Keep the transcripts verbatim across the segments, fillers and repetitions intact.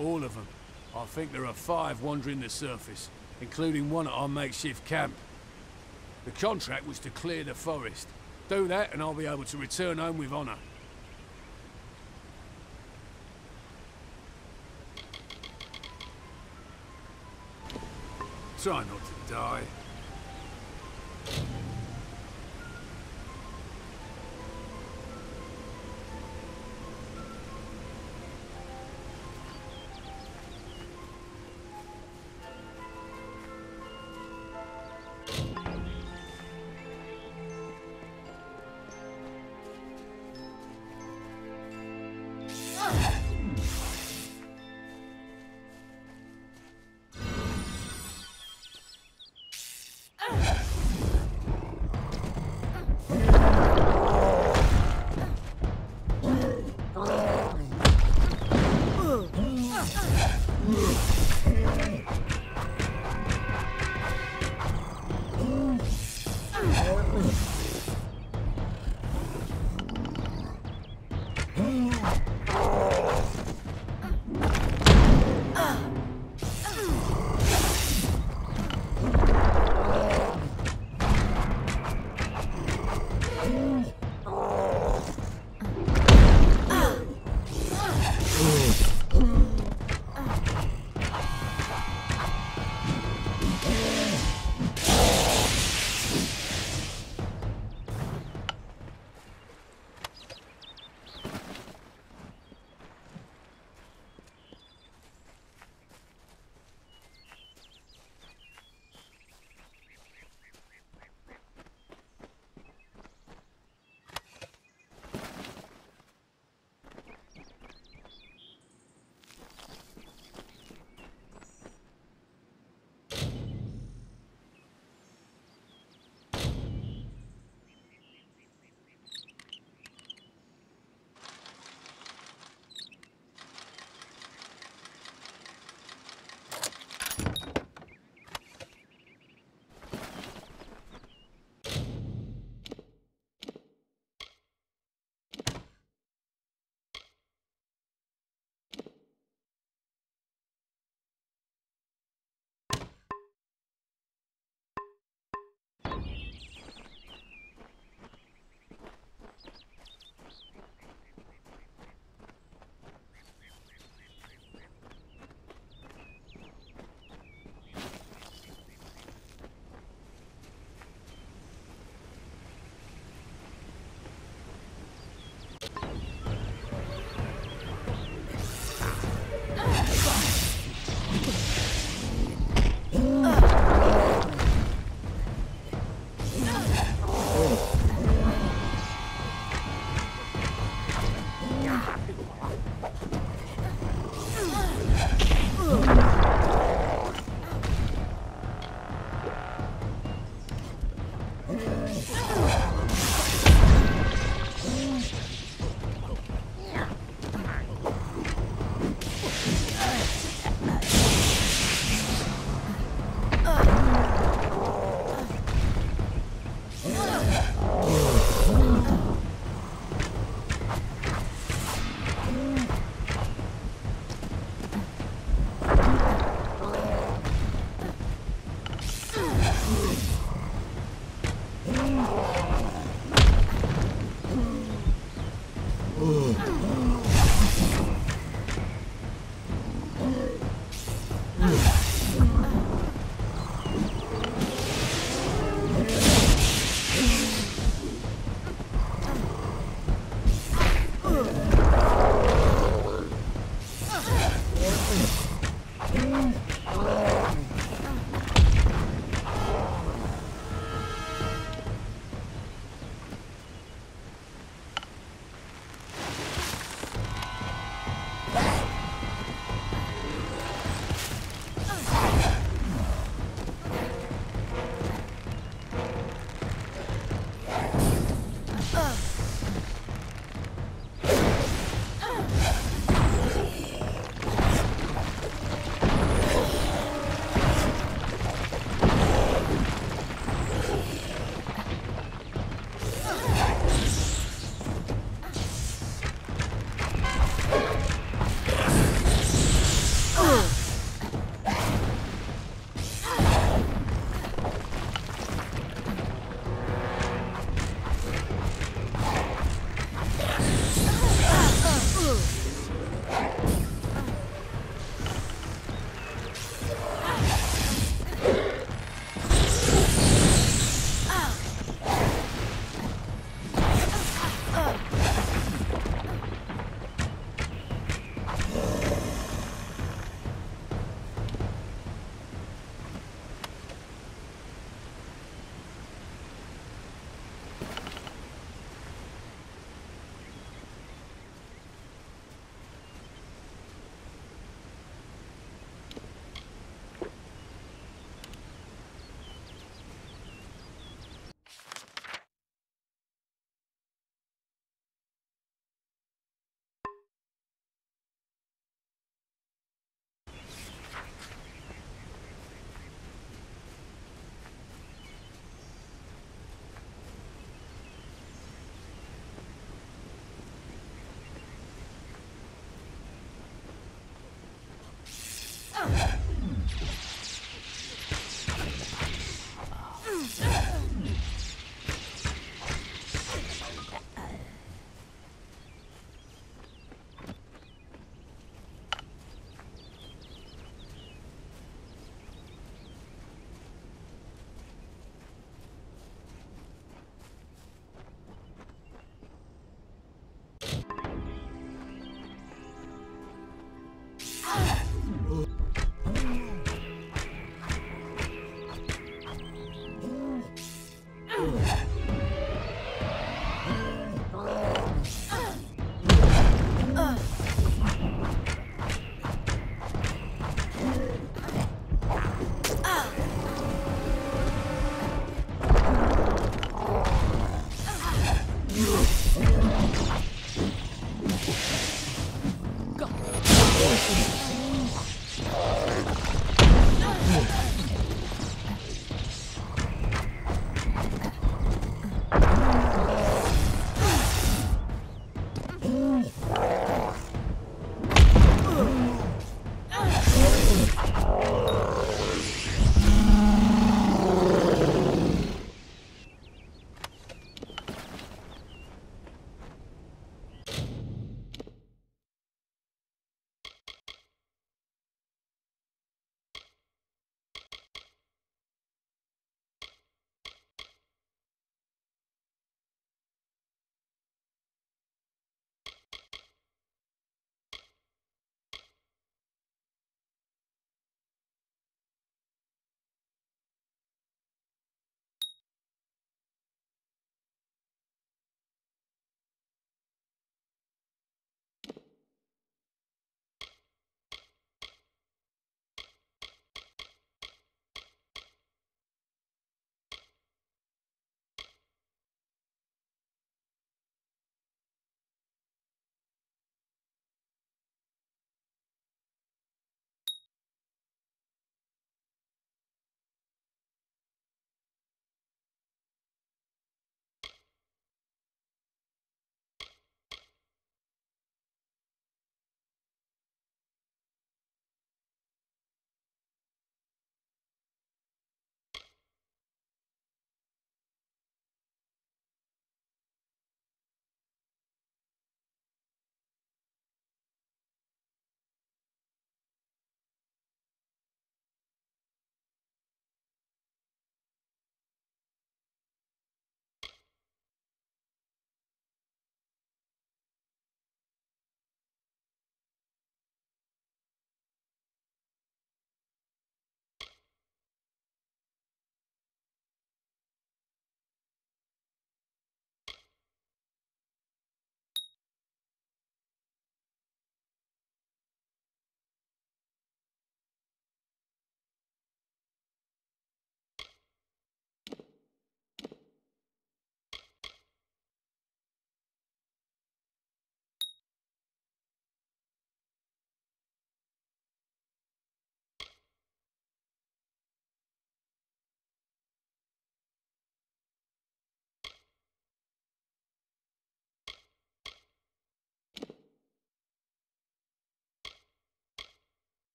All of them. I think there are five wandering the surface, including one at our makeshift camp. The contract was to clear the forest. Do that and I'll be able to return home with honor. Try not to die.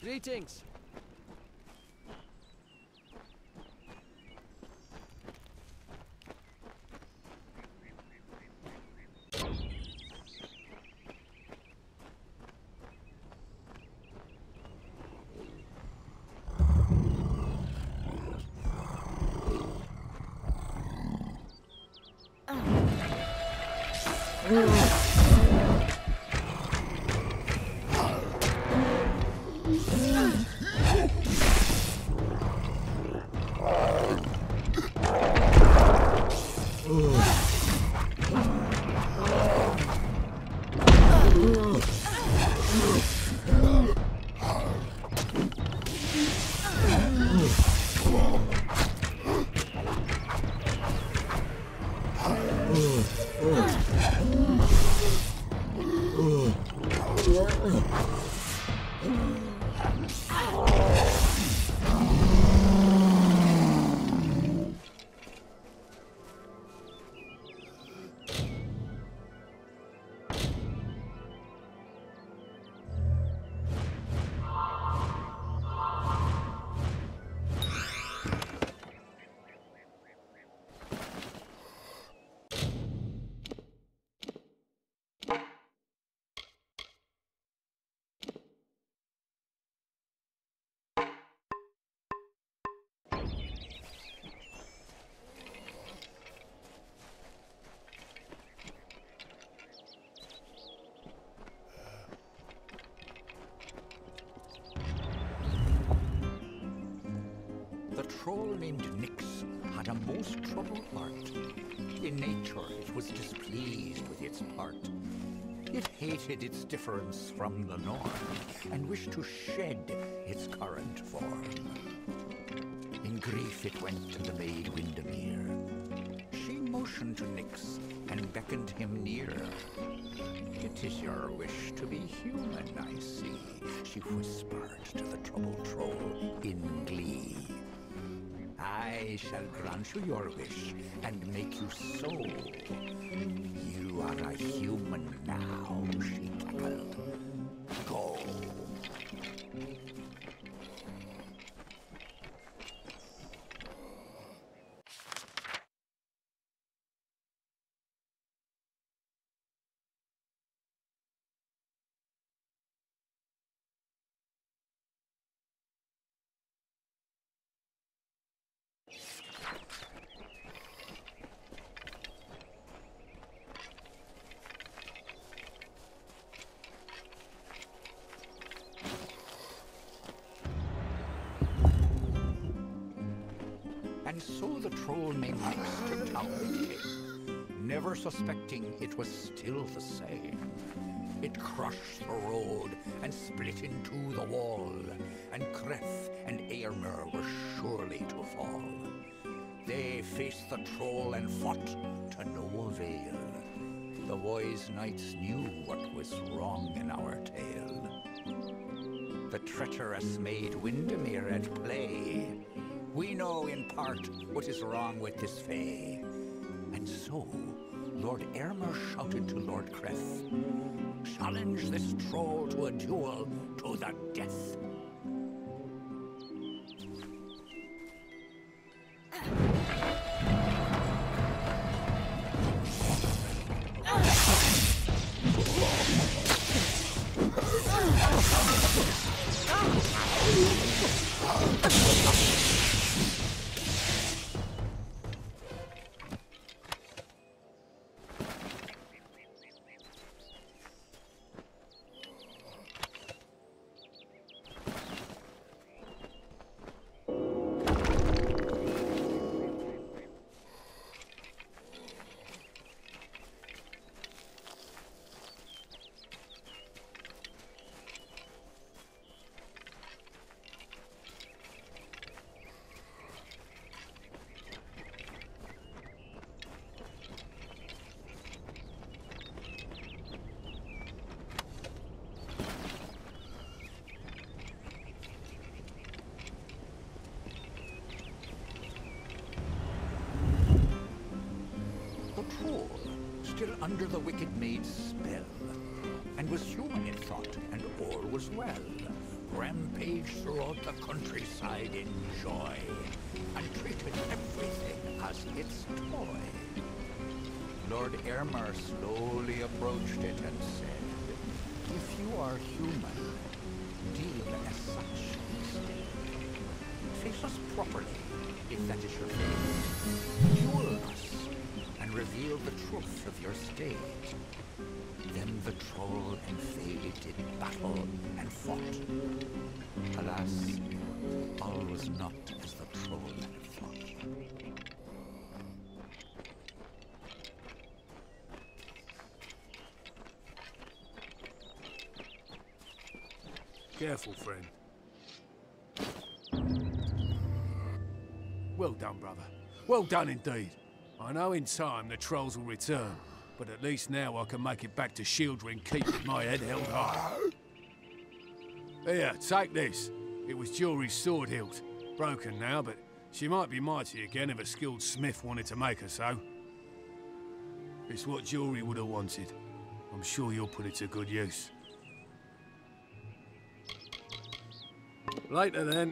Greetings. troll named Nyx had a most troubled heart. In nature it was displeased with its part. It hated its difference from the norm, and wished to shed its current form. In grief it went to the maid Windermere. She motioned to Nyx and beckoned him near. "It is your wish to be human, I see," she whispered to the troubled troll in glee. "I shall grant you your wish and make you so. You are a human now," she cackled. "Go." And so the troll named Nyx to town it came, never suspecting it was still the same. It crushed the road and split into the wall, and Creth and Eärmer were surely to fall. They faced the troll and fought to no avail. The wise knights knew what was wrong in our tale. The treacherous maid Windermere at play. We know in part what is wrong with this Fae. And so, Lord Eärmer shouted to Lord Creth, "Challenge this troll to a duel to the death." Still under the wicked maid's spell, and was human it thought, and all was well. rampaged throughout the countryside in joy, and treated everything as its toy. Lord Airmar slowly approached it and said, "If you are human, deal as such instead. Face us properly, if that is your fate. Duel us, and reveal the truth of your state." Then the troll and Fae did battle and fought. Alas, all was not as the troll had thought. Careful, friend. Well done, brother. Well done indeed. I know in time the trolls will return, but at least now I can make it back to Shieldring keeping my head held high. Here, take this. It was Jewelry's sword hilt. Broken now, but she might be mighty again if a skilled smith wanted to make her so. It's what Jewelry would have wanted. I'm sure you'll put it to good use. Later then.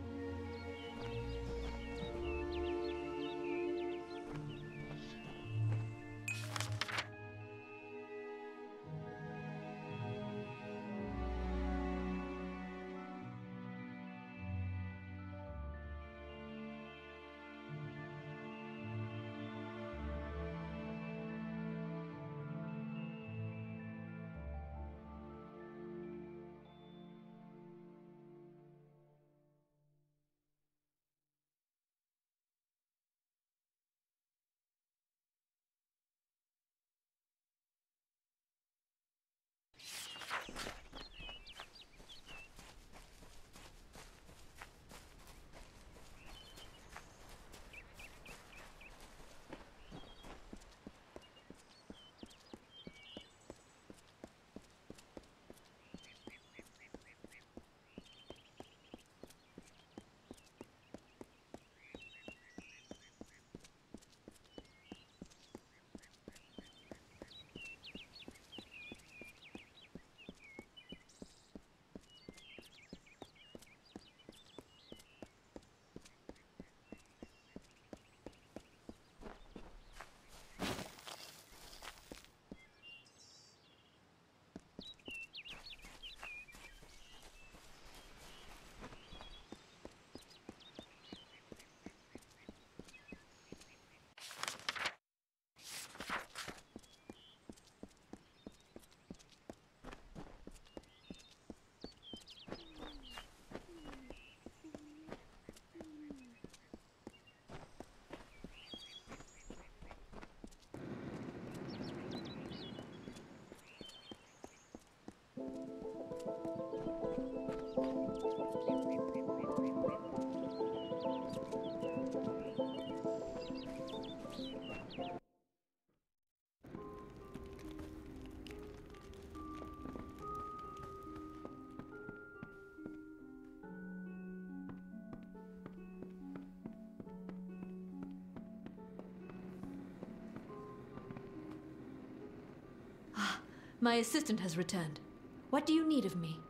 My assistant has returned. What do you need of me?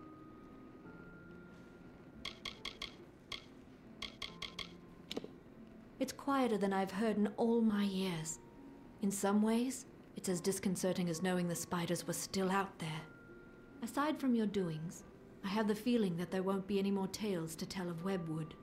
It's quieter than I've heard in all my years. In some ways, it's as disconcerting as knowing the spiders were still out there. Aside from your doings, I have the feeling that there won't be any more tales to tell of Webwood.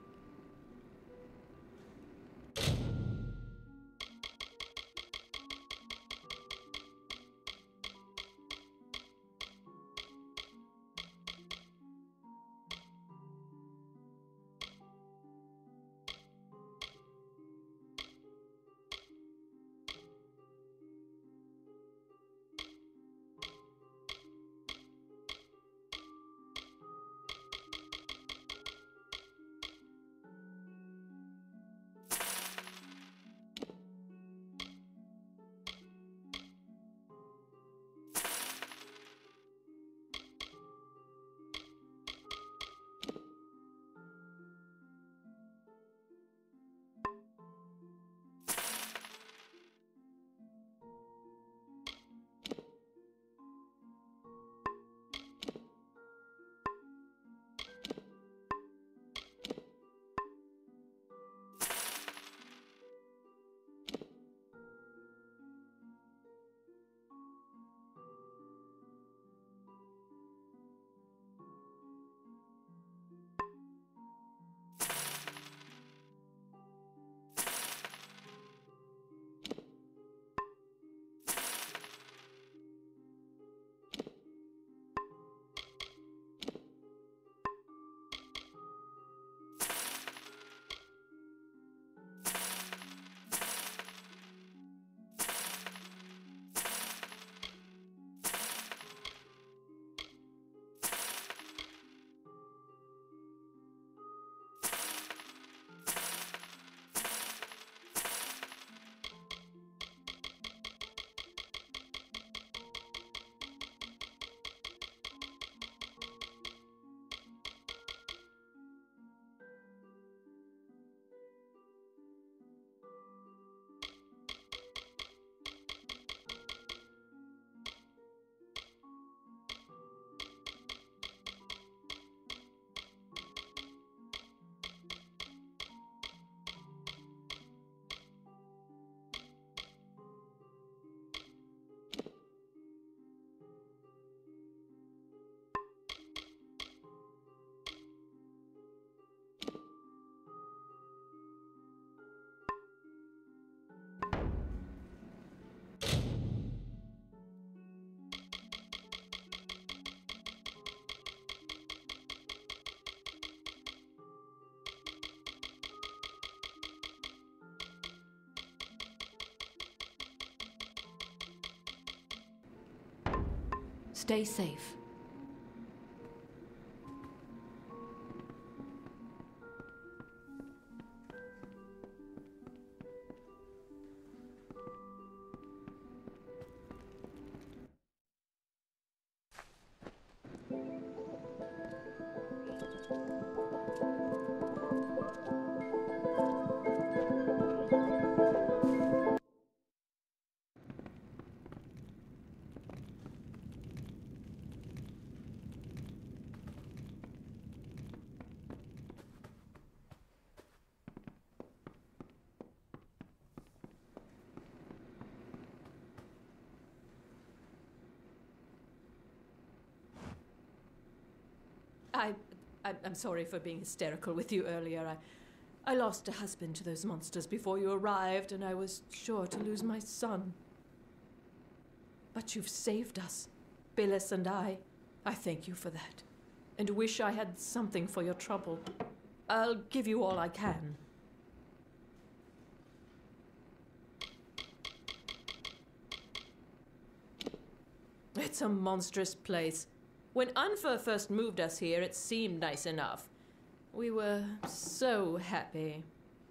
Stay safe. I, I, I'm sorry for being hysterical with you earlier. I, I lost a husband to those monsters before you arrived, and I was sure to lose my son. But you've saved us, Billis and I. I thank you for that, and wish I had something for your trouble. I'll give you all I can. It's a monstrous place. When Unfer first moved us here, it seemed nice enough. We were so happy.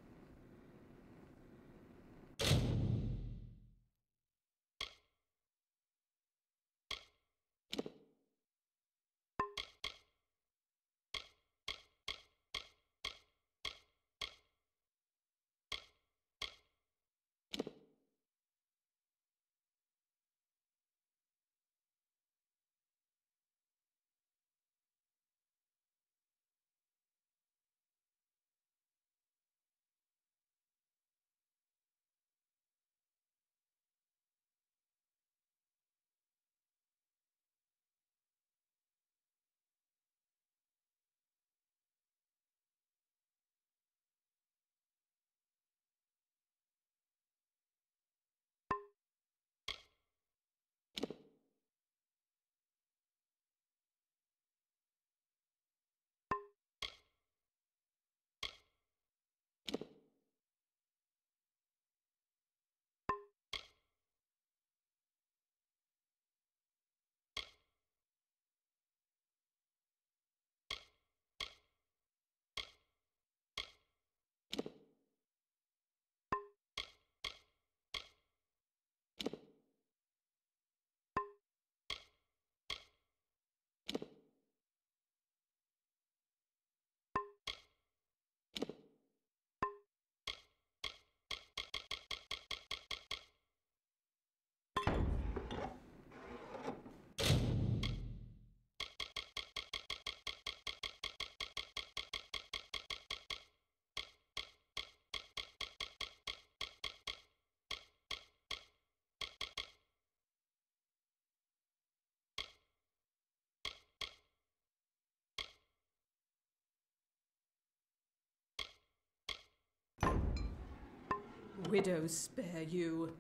Widows spare you.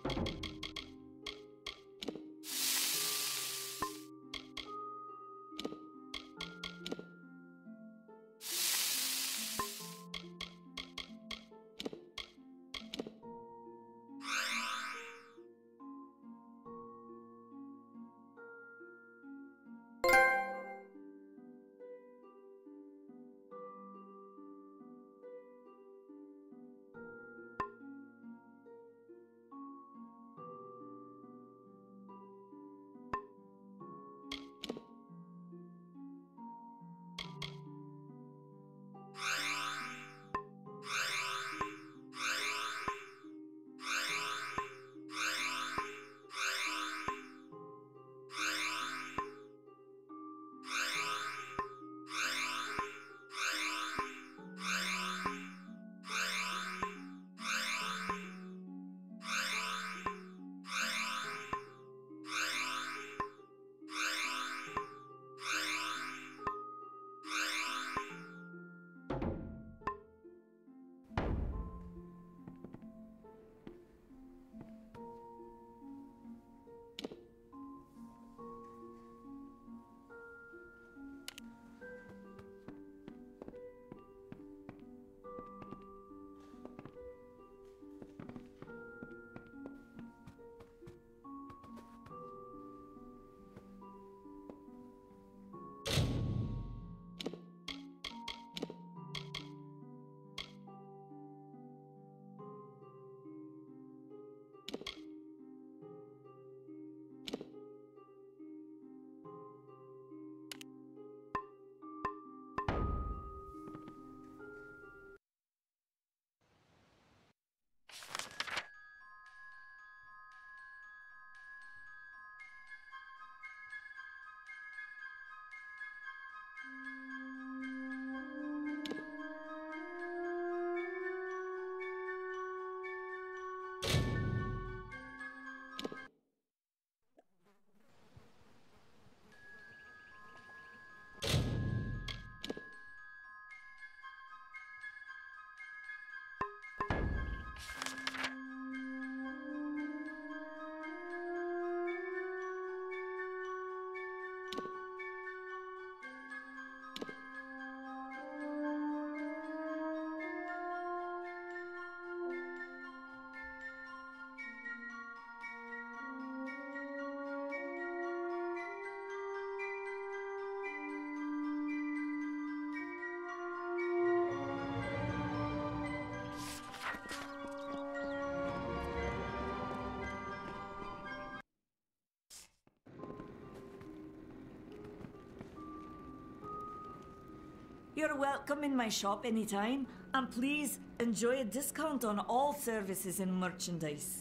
You're welcome in my shop anytime, and please enjoy a discount on all services and merchandise.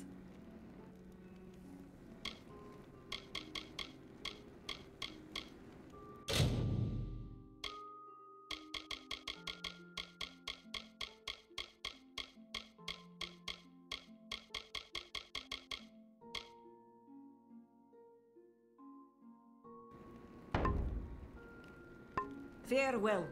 Farewell.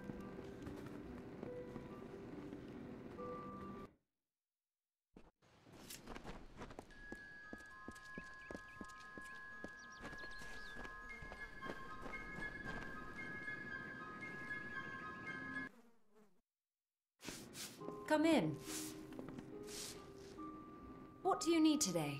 Come in. What do you need today?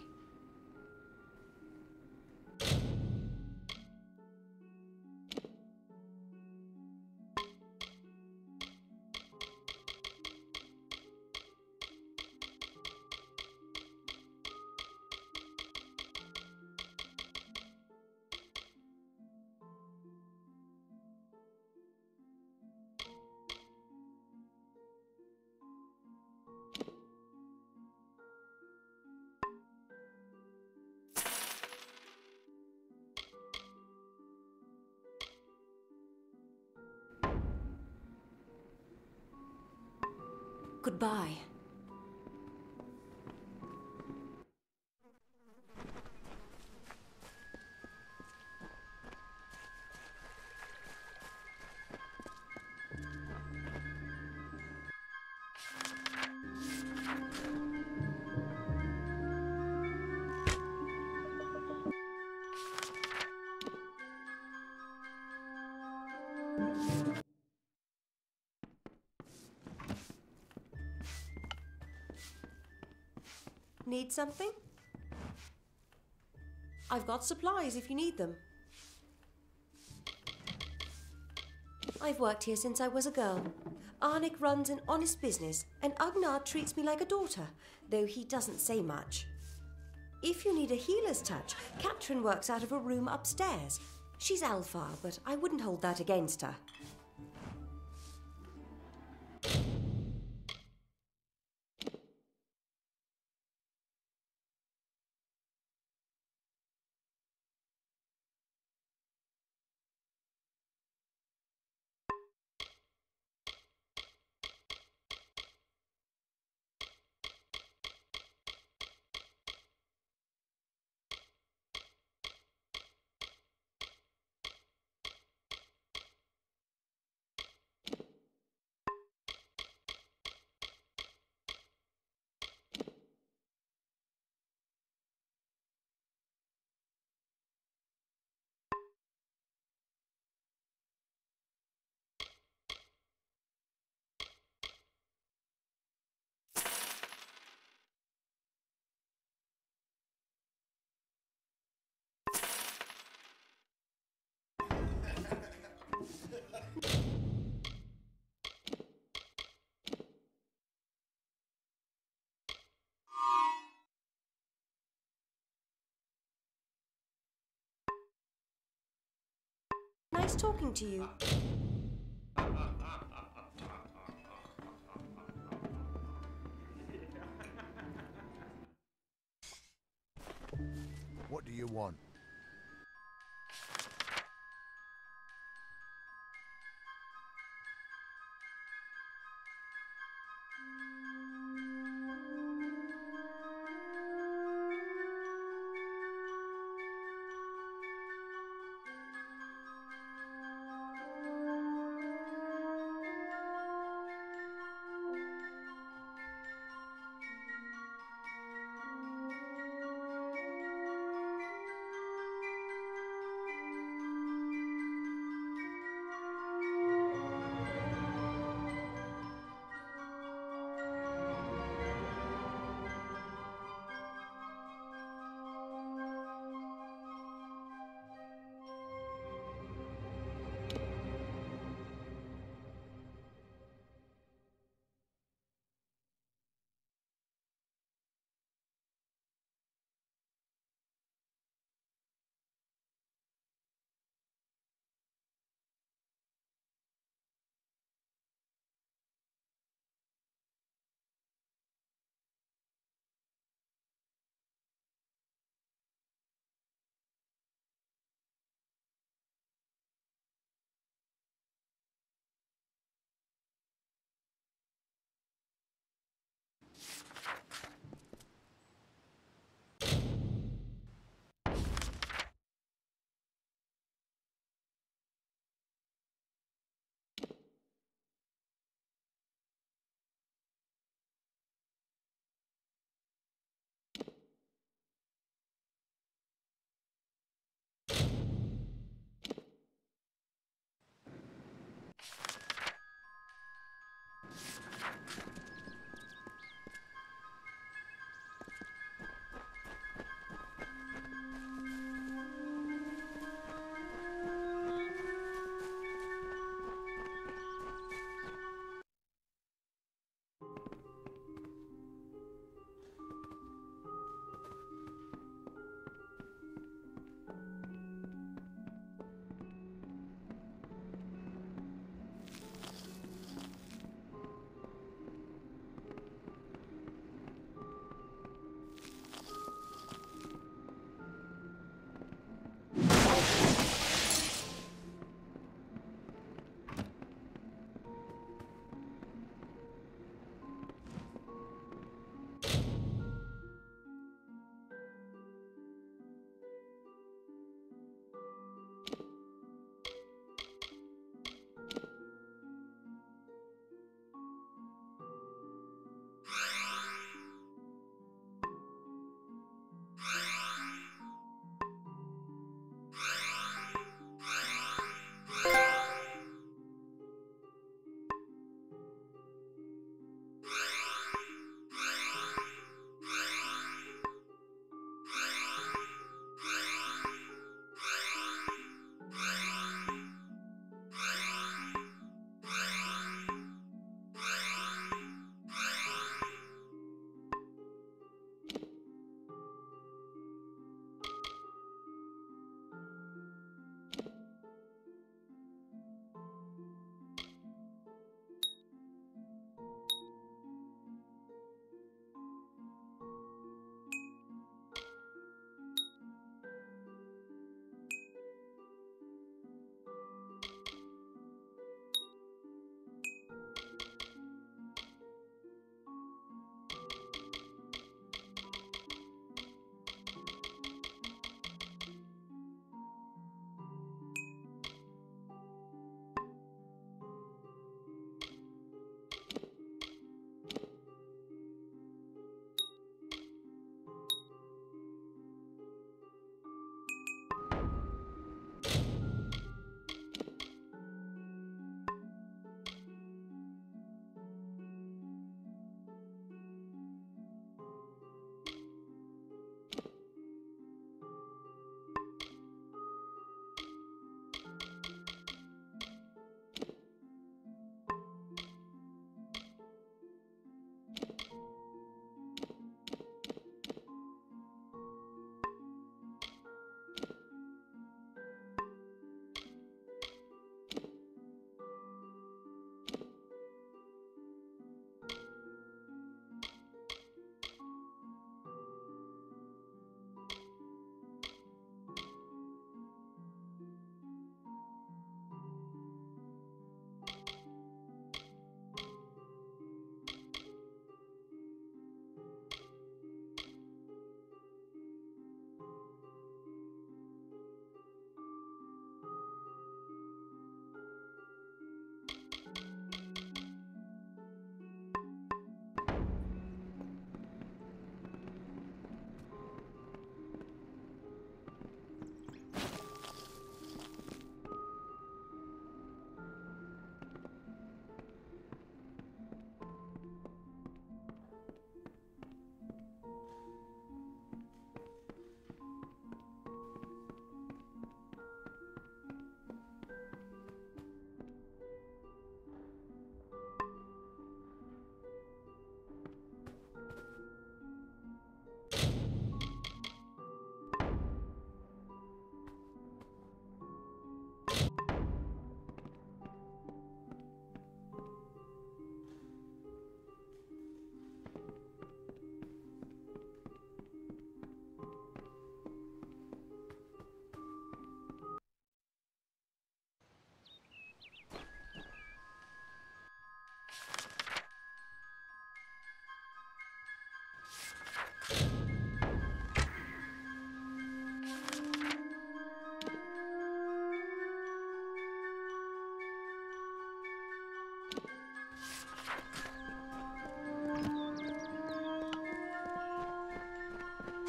Goodbye. Need something? I've got supplies if you need them. I've worked here since I was a girl. Arnik runs an honest business, and Agnar treats me like a daughter, though he doesn't say much. If you need a healer's touch, Katrin works out of a room upstairs. She's Alpha, but I wouldn't hold that against her. Nice talking to you. What do you want?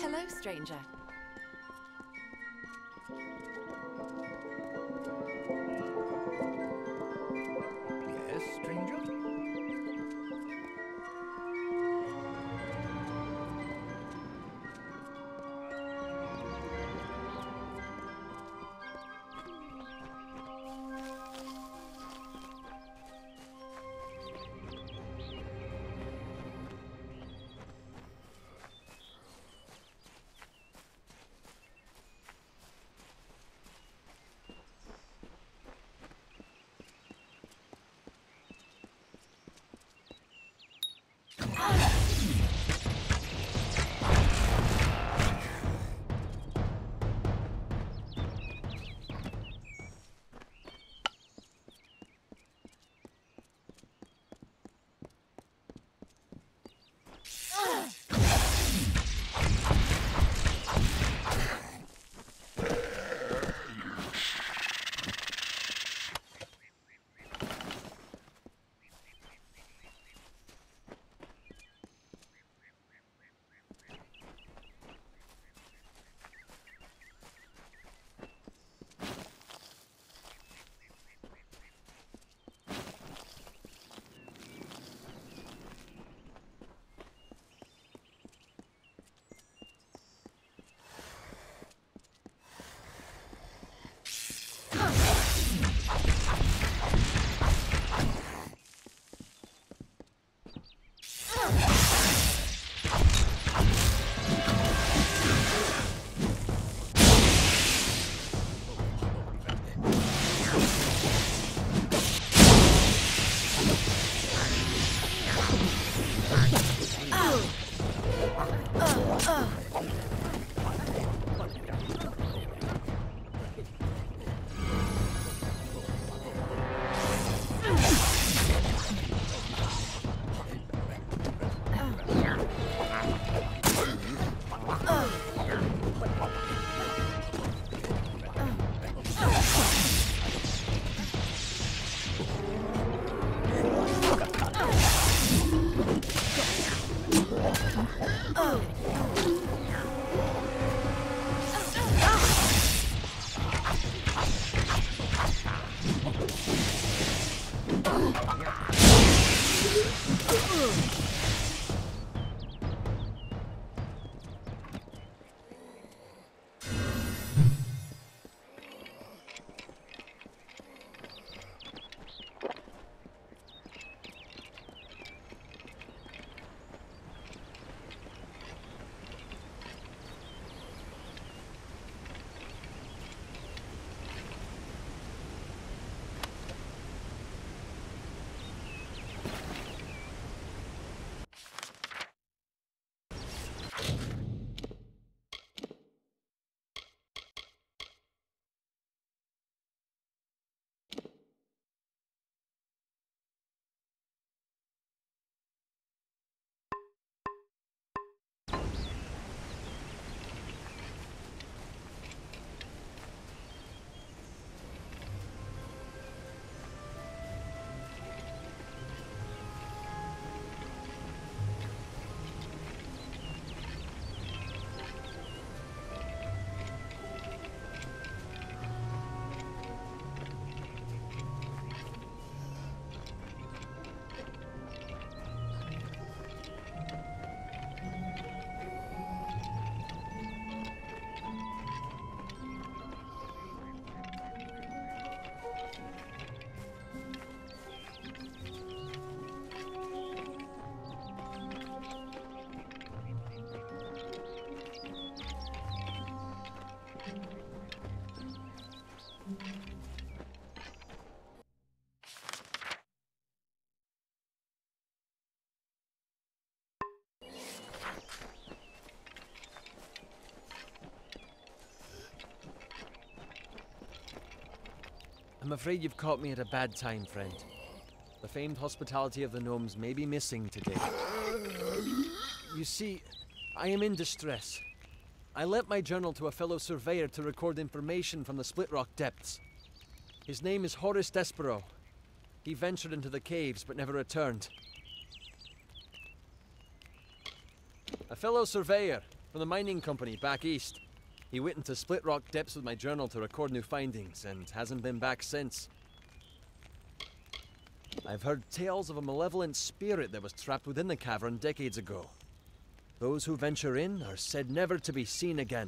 Hello, stranger. Yes, stranger? I'm afraid you've caught me at a bad time, friend. The famed hospitality of the gnomes may be missing today. You see, I am in distress. I lent my journal to a fellow surveyor to record information from the Split Rock depths. His name is Horace Despero. He ventured into the caves but never returned. A fellow surveyor. from the mining company back east. He went into Split Rock Depths with my journal to record new findings, and hasn't been back since. I've heard tales of a malevolent spirit that was trapped within the cavern decades ago. Those who venture in are said never to be seen again.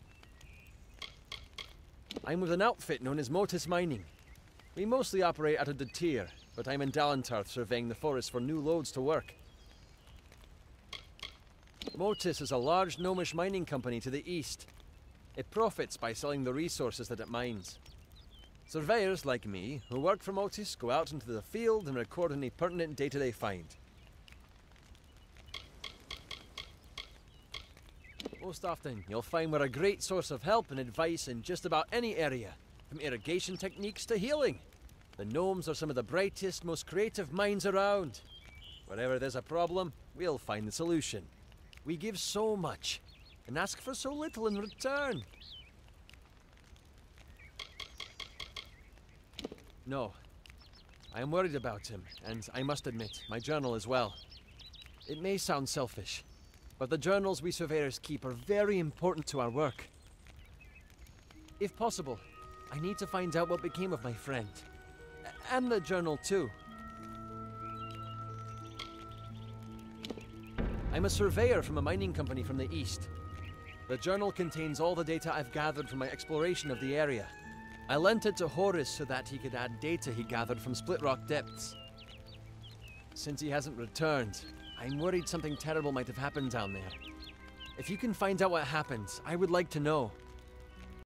I'm with an outfit known as Motus Mining. We mostly operate out of Detir, but I'm in Dalentarth surveying the forest for new loads to work. Motus is a large gnomish mining company to the east. It profits by selling the resources that it mines. Surveyors like me, who work for Motus, go out into the field and record any pertinent data they find. Most often, you'll find we're a great source of help and advice in just about any area, from irrigation techniques to healing. The gnomes are some of the brightest, most creative minds around. Wherever there's a problem, we'll find the solution. We give so much, and ask for so little in return. No. I am worried about him, and I must admit, my journal as well. It may sound selfish, but the journals we surveyors keep are very important to our work. If possible, I need to find out what became of my friend. And the journal too. I'm a surveyor from a mining company from the east. The journal contains all the data I've gathered from my exploration of the area. I lent it to Horus so that he could add data he gathered from Split Rock Depths. Since he hasn't returned, I'm worried something terrible might have happened down there. If you can find out what happened, I would like to know.